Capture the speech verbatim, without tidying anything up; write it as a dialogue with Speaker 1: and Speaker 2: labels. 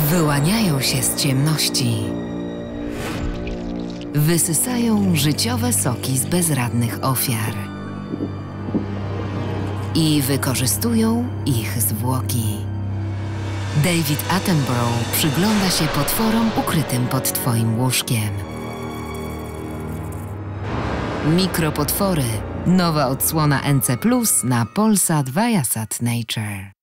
Speaker 1: Wyłaniają się z ciemności. Wysysają życiowe soki z bezradnych ofiar. I wykorzystują ich zwłoki. David Attenborough przygląda się potworom ukrytym pod twoim łóżkiem. Mikropotwory. Nowa odsłona N C plus na Polsat Viasat Nature.